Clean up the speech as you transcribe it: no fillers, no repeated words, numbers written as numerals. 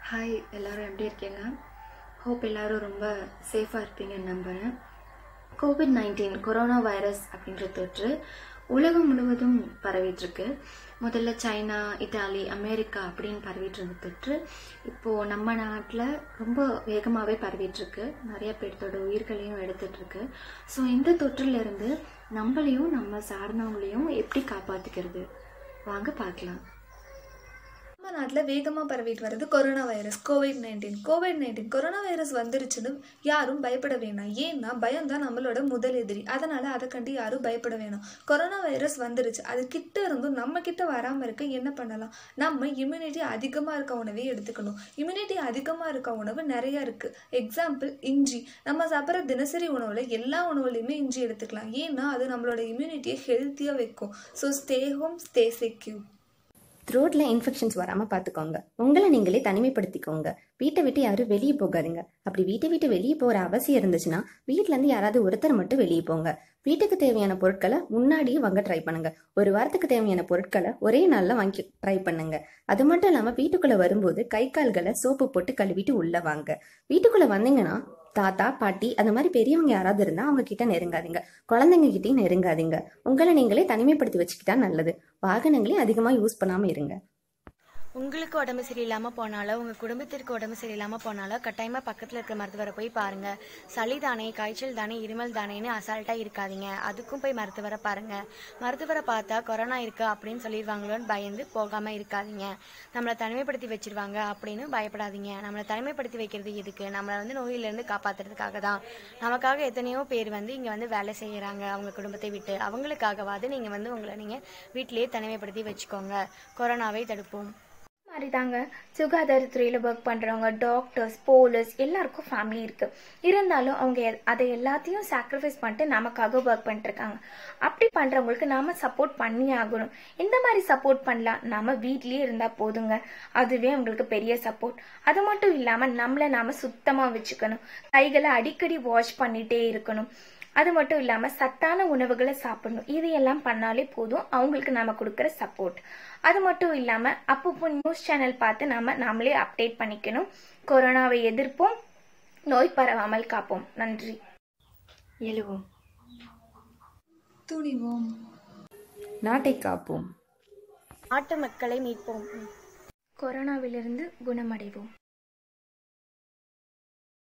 Hi எல்லாரும் எப்படி இருக்கீங்க? ஹோப் எல்லாரும் ரொம்ப சேஃபாக இருப்பீங்கன்னு நம்புகிறேன். கோவிட்-19 கொரோனா வைரஸ் அப்படின்ற தொற்று உலகம் முழுவதும் பரவிட்டுருக்கு. முதல்ல சைனா, இட்டாலி, அமெரிக்கா அப்படின்னு பரவிட்டு இருந்த தொற்று இப்போது நம்ம நாட்டில் ரொம்ப வேகமாகவே பரவிட்டுருக்கு. நிறைய பேர்த்தோட உயிர்களையும் எடுத்துகிட்ருக்கு. ஸோ இந்த தொற்றிலிருந்து நம்மளையும் நம்ம சார்ந்தவங்களையும் எப்படி காப்பாற்றிக்கிறது வாங்க பார்க்கலாம். நம்ம நாட்டில் வேகமாக பரவிட்டு வருது கொரோனா வைரஸ் கோவிட்-19 கொரோனா வைரஸ் வந்துருச்சுன்னு யாரும் பயப்பட வேணாம். ஏன்னா பயம் தான் நம்மளோட முதல் எதிரி. அதனால் அதை கண்டு யாரும் பயப்பட வேணாம். கொரோனா வைரஸ் வந்துருச்சு, அது கிட்ட இருந்தும் நம்ம கிட்ட வராமல் இருக்க என்ன பண்ணலாம்? நம்ம இம்யூனிட்டி அதிகமாக இருக்க உணவே எடுத்துக்கணும். இம்யூனிட்டி அதிகமாக இருக்க உணவு நிறையா இருக்குது. எக்ஸாம்பிள் இஞ்சி. நம்ம சாப்பிட்ற தினசரி உணவில் எல்லா உணவுலையுமே இஞ்சி எடுத்துக்கலாம். ஏன்னா அது நம்மளோட இம்யூனிட்டியை ஹெல்த்தியாக வைக்கும். So stay home, stay secure. த்ரோட்ல இன்ஃபெக்ஷன்ஸ் வராமல் பார்த்துக்கோங்க. உங்களை நீங்களே தனிமைப்படுத்திக்கோங்க. வீட்டை விட்டு யாரும் வெளியே போகாதீங்க. அப்படி வீட்டை விட்டு வெளியே போகிற அவசியம் இருந்துச்சுன்னா வீட்டிலேருந்து யாராவது ஒருத்தர் மட்டும் வெளியே போங்க. வீட்டுக்கு தேவையான பொருட்களை முன்னாடியே வாங்க ட்ரை பண்ணுங்க. ஒரு வாரத்துக்கு தேவையான பொருட்களை ஒரே நாளில் வாங்கி ட்ரை பண்ணுங்க. அது மட்டும் இல்லாமல் வீட்டுக்குள்ளே வரும்போது கை கால்களை சோப்பு போட்டு கழுவிட்டு உள்ளே வாங்க. வீட்டுக்குள்ளே வந்தீங்கன்னா தாத்தா, பாட்டி அந்த மாதிரி பெரியவங்க யாராவது இருந்தால் அவங்க கிட்ட நெருங்காதீங்க. குழந்தைங்க கிட்டையும் நெருங்காதீங்க. உங்களை நீங்களே தனிமைப்படுத்தி வச்சுக்கிட்டா நல்லது. வாகனங்களையும் அதிகமாக யூஸ் பண்ணாமல் இருங்க. உங்களுக்கு உடம்பு சரியில்லாமல் போனாலோ உங்கள் குடும்பத்திற்கு உடம்பு சரியில்லாமல் போனாலோ கட்டாயமாக பக்கத்தில் இருக்கிற மருத்துவரை போய் பாருங்கள். சளி தானே, காய்ச்சல் தானே, இருமல் தானேன்னு அசால்ட்டாக இருக்காதீங்க. அதுக்கும் போய் மருத்துவரை பாருங்கள். மருத்துவரை பார்த்தா கொரோனா இருக்குது அப்படின்னு சொல்லிடுவாங்களோன்னு பயந்து போகாமல் இருக்காதீங்க. நம்மளை தனிமைப்படுத்தி வச்சிருவாங்க அப்படின்னு பயப்படாதீங்க. நம்மளை தனிமைப்படுத்தி வைக்கிறது எதுக்கு? நம்மளை நோயிலேருந்து காப்பாற்றுறதுக்காக தான். நமக்காக எத்தனையோ பேர் இங்கே வேலை செய்கிறாங்க அவங்க குடும்பத்தை விட்டு. அவங்களுக்காகவாது நீங்கள் உங்களை வீட்டிலேயே தனிமைப்படுத்தி வச்சுக்கோங்க. கொரோனாவை தடுப்போம். மாதிரி தாங்க சுகாதாரத்துறையில் ஒர்க் பண்ணுறவங்க, டாக்டர்ஸ், போலீஸ் எல்லாருக்கும் ஃபேமிலி இருக்குது. இருந்தாலும் அவங்க அதை எல்லாத்தையும் சாக்ரிஃபைஸ் பண்ணிட்டு நமக்காக ஒர்க் பண்ணிட்டுருக்காங்க. அப்படி பண்ணுறவங்களுக்கு நாம் சப்போர்ட் பண்ணி ஆகணும். இந்த மாதிரி சப்போர்ட் பண்ணலாம். நம்ம வீட்லேயே இருந்தால் போதுங்க, அதுவே அவங்களுக்கு பெரிய சப்போர்ட். அது மட்டும் இல்லாமல் நம்மளை நாம் சுத்தமாக வச்சுக்கணும். கைகளை அடிக்கடி வாஷ் பண்ணிகிட்டே இருக்கணும். அது மட்டும் இல்லாமல் சத்தான உணவுகளை சாப்பிடணும். இதையெல்லாம் பண்ணாலே போதும் அவங்களுக்கு நாம் கொடுக்குற சப்போர்ட். அது மட்டும் இல்லாமல் அப்பப்போ நியூஸ் சேனல் பார்த்து நாமளே அப்டேட் பண்ணிக்கணும். கொரோனாவை எதிர்ப்போம், நோய் பரவாமல் காப்போம். நன்றி. எழுவோம், துணிவோம், நாட்டை காப்போம், நாட்டு மக்களை மீட்போம், கொரோனாவிலிருந்து குணமடைவோம்.